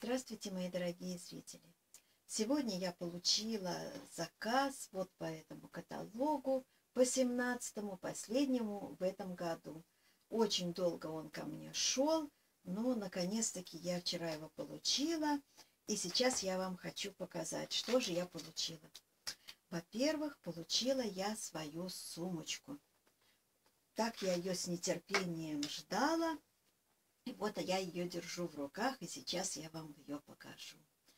Здравствуйте, мои дорогие зрители! Сегодня я получила заказ вот по этому каталогу, по 17-му, последнему в этом году. Очень долго он ко мне шел, но наконец-таки я вчера его получила. И сейчас я вам хочу показать, что же я получила. Во-первых, получила я свою сумочку. Так я ее с нетерпением ждала. И вот я ее держу в руках, и сейчас я вам ее покажу.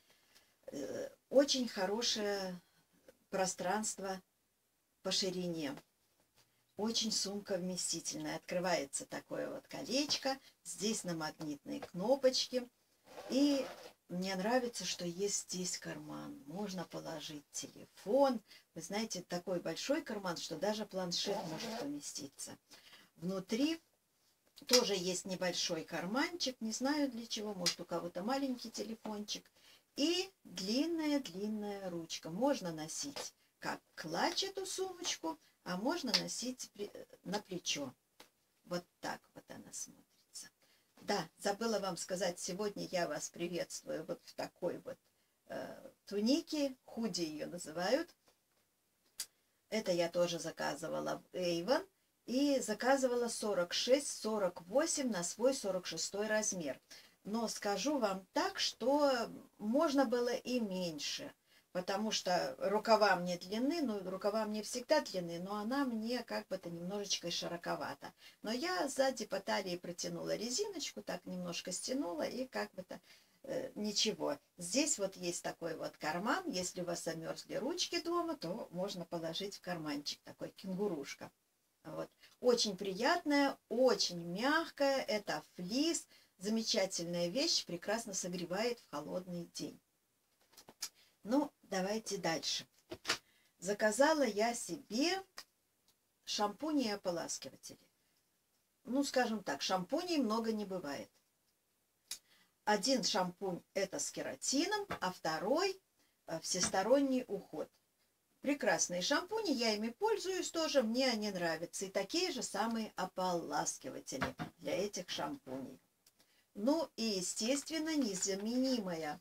Очень хорошее пространство по ширине. Очень сумка вместительная. Открывается такое вот колечко. Здесь на магнитные кнопочки. И мне нравится, что есть здесь карман. Можно положить телефон. Вы знаете, такой большой карман, что даже планшет может поместиться. Внутри тоже есть небольшой карманчик, не знаю для чего, может у кого-то маленький телефончик. И длинная-длинная ручка. Можно носить как клатч эту сумочку, а можно носить на плечо. Вот так вот она смотрится. Да, забыла вам сказать, сегодня я вас приветствую вот в такой вот тунике, худи ее называют. Это я тоже заказывала в Avon. И заказывала 46-48 на свой 46 размер. Но скажу вам так, что можно было и меньше. Потому что рукава мне длинны, ну рукава мне всегда длинны, но она мне как бы-то немножечко широковата. Но я сзади по талии протянула резиночку, так немножко стянула и как бы-то ничего. Здесь вот есть такой вот карман. Если у вас замерзли ручки дома, то можно положить в карманчик, такой кенгурушка. Вот. Очень приятная, очень мягкая. Это флис. Замечательная вещь. Прекрасно согревает в холодный день. Ну, давайте дальше. Заказала я себе шампуни и ополаскиватели. Ну, скажем так, шампуней много не бывает. Один шампунь это с кератином, а второй всесторонний уход. Прекрасные шампуни, я ими пользуюсь тоже, мне они нравятся. И такие же самые ополаскиватели для этих шампуней. Ну и, естественно, незаменимая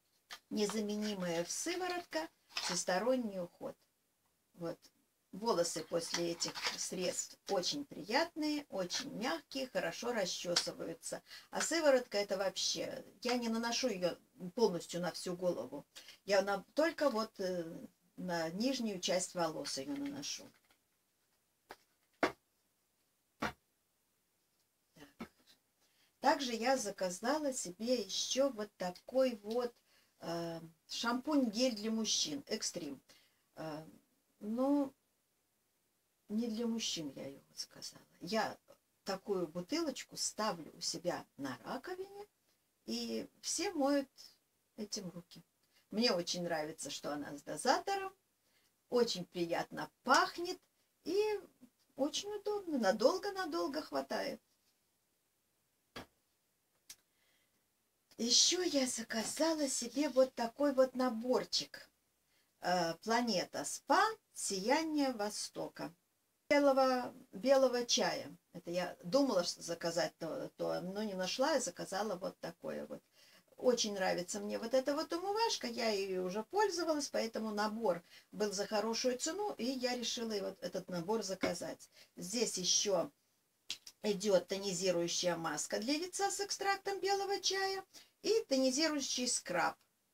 сыворотка, всесторонний уход. Вот. Волосы после этих средств очень приятные, очень мягкие, хорошо расчесываются. А сыворотка это вообще, я не наношу ее полностью на всю голову. Я только вот на нижнюю часть волос ее наношу. Так. Также я заказала себе еще вот такой вот шампунь-гель для мужчин, Экстрим. Но не для мужчин я его заказала. Я такую бутылочку ставлю у себя на раковине, и все моют этим руки. Мне очень нравится, что она с дозатором, очень приятно пахнет и очень удобно, надолго-надолго хватает. Еще я заказала себе вот такой вот наборчик. Планета Спа, Сияние Востока. Белого чая. Это я думала, что заказать но не нашла, и заказала вот такое вот. Очень нравится мне вот эта вот умывашка, я ее уже пользовалась, поэтому набор был за хорошую цену, и я решила вот этот набор заказать. Здесь еще идет тонизирующая маска для лица с экстрактом белого чая и тонизирующий скраб.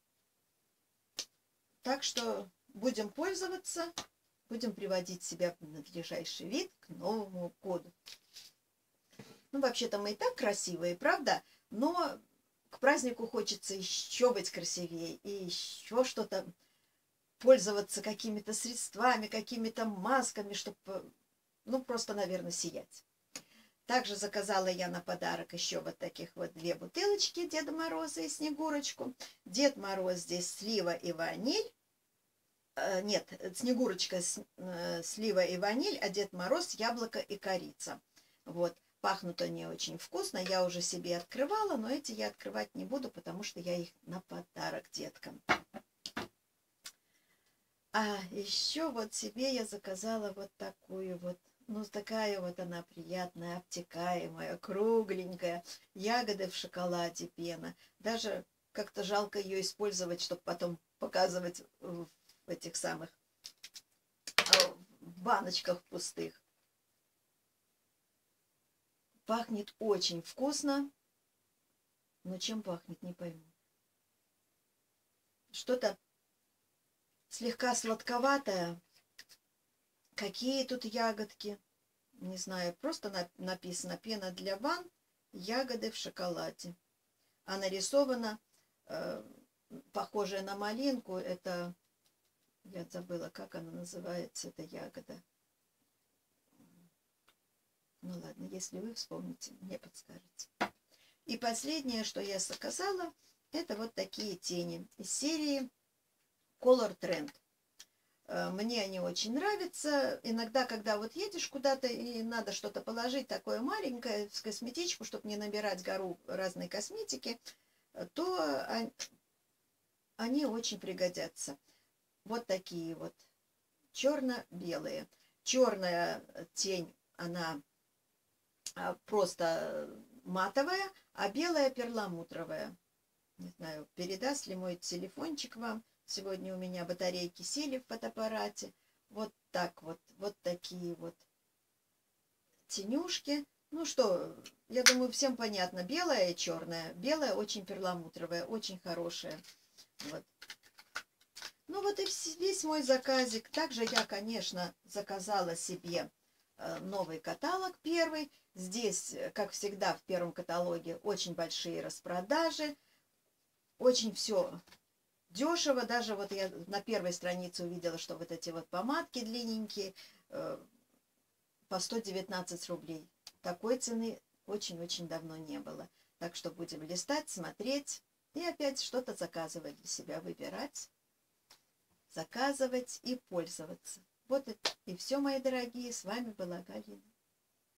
Так что будем пользоваться, будем приводить себя в надлежащий вид к Новому году. Ну, вообще-то мы и так красивые, правда? Но к празднику хочется еще быть красивее и еще что-то, пользоваться какими-то средствами, какими-то масками, чтобы, ну, просто, наверное, сиять. Также заказала я на подарок еще вот таких вот 2 бутылочки Деда Мороза и Снегурочку. Дед Мороз здесь слива и ваниль. Нет, Снегурочка слива и ваниль, а Дед Мороз яблоко и корица. Вот. Пахнут они очень вкусно. Я уже себе открывала, но эти я открывать не буду, потому что я их на подарок деткам. А еще вот себе я заказала вот такую вот, ну такая вот она приятная, обтекаемая, кругленькая. Ягоды в шоколаде, пена. Даже как-то жалко ее использовать, чтобы потом показывать в этих самых в баночках пустых. Пахнет очень вкусно, но чем пахнет, не пойму. Что-то слегка сладковатое. Какие тут ягодки? Не знаю, просто написано пена для ванн, ягоды в шоколаде. А нарисовано похожая на малинку. Это, я забыла, как она называется, эта ягода. Ну ладно, если вы вспомните, мне подскажете. И последнее, что я заказала, это вот такие тени из серии Color Trend. Мне они очень нравятся. Иногда, когда вот едешь куда-то и надо что-то положить такое маленькое в косметичку, чтобы не набирать гору разной косметики, то они очень пригодятся. Вот такие вот черно-белые. Черная тень, она просто матовая, а белая перламутровая. Не знаю, передаст ли мой телефончик вам. Сегодня у меня батарейки сели в фотоаппарате. Вот так вот. Вот такие вот тенюшки. Ну что, я думаю, всем понятно. Белая и черная. Белая очень перламутровая, очень хорошая. Вот. Ну вот и весь мой заказик. Также я, конечно, заказала себе новый каталог первый. Здесь, как всегда, в первом каталоге очень большие распродажи. Очень все дешево. Даже вот я на первой странице увидела, что вот эти вот помадки длинненькие по 119 рублей. Такой цены очень-очень давно не было. Так что будем листать, смотреть и опять что-то заказывать для себя, выбирать, заказывать и пользоваться. Вот и все, мои дорогие. С вами была Галина.